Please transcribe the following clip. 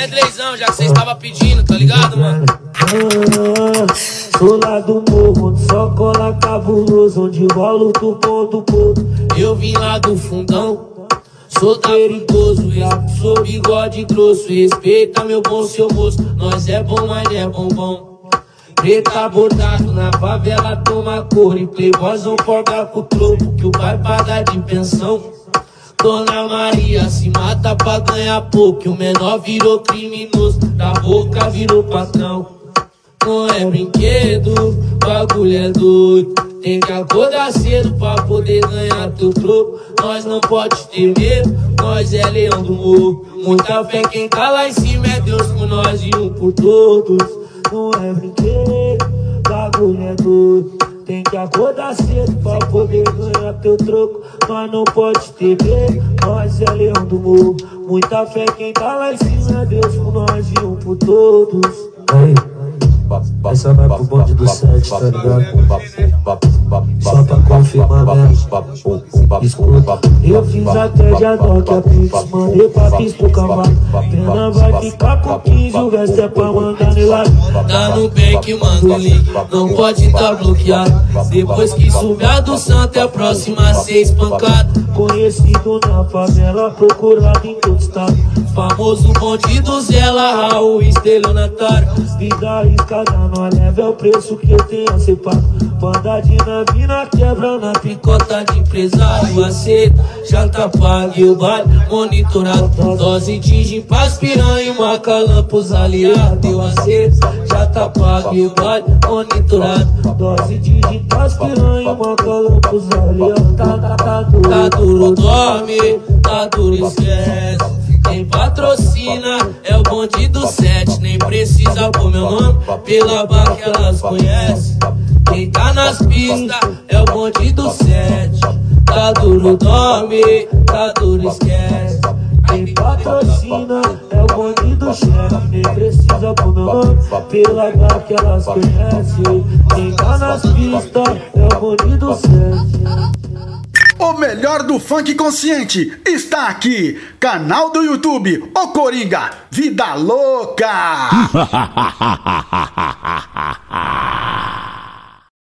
Pedrezão, já que cê estava pedindo, tá ligado, mano? Sou lá do morro, onde só cola cabuloso, onde rola o tupom do povo. Eu vim lá do fundão, sou perigoso, sou bigode grosso. Respeita meu bom seu moço, nós é bom, mas é bombom. Preta bordado na favela toma cor, e playboyzão folga com o troco, que o pai paga de pensão. Dona Maria se mata pra ganhar pouco, que o menor virou criminoso, da boca virou patrão. Não é brinquedo, bagulho é doido. Tem que acordar cedo pra poder ganhar teu troco. Nós não pode ter medo, nós é leão do morro. Muita fé, quem tá lá em cima é Deus por nós e um por todos. Não é brinquedo, bagulho é doido. Tem que acordar cedo pra poder ganhar teu troco. Nós não pode ter medo, nós é leão do morro. Muita fé, quem tá lá em cima é Deus por nós e um por todos. Aí. Essa vai pro bonde do 7, tá ligado? Só pra confirmar mesmo. Escuta, eu fiz até de Adoc a Pix, mandei pra Pix pro cavalo. Pena vai ficar com 15, o resto é pra mandar nela. Tá no bem que manda o link, não pode tá bloqueado. Depois que subir a do santo é a próxima a ser espancada. Conhecido na favela, procurado em todo estado. Famoso bonde do Zela, Raul, estelionatário. Vida arriscada, não leva é o preço que eu tenho a ser pago. Banda de mina quebra na picota de empresário. Aceita, já tá pago e o baile monitorado. Dose de gin pras piranha e uma calã pros aliados. Eu aceito, já tá pago e o baile monitorado. Dose de gin pras piranha e uma calã pros aliados. Tá duro, dorme, tá duro, esquece. Quem patrocina é o bonde do 7. Nem precisa pôr meu nome, pela barra que elas conhecem. Quem tá nas pistas é o bonde do 7. Tá duro, dorme, tá duro, esquece. Quem patrocina é o bonde do chefe. Nem precisa pôr meu nome, pela barra que elas conhecem. Quem tá nas pistas é o bonde do 7. O melhor do funk consciente está aqui. Canal do YouTube, O Coringa, Vida Louca.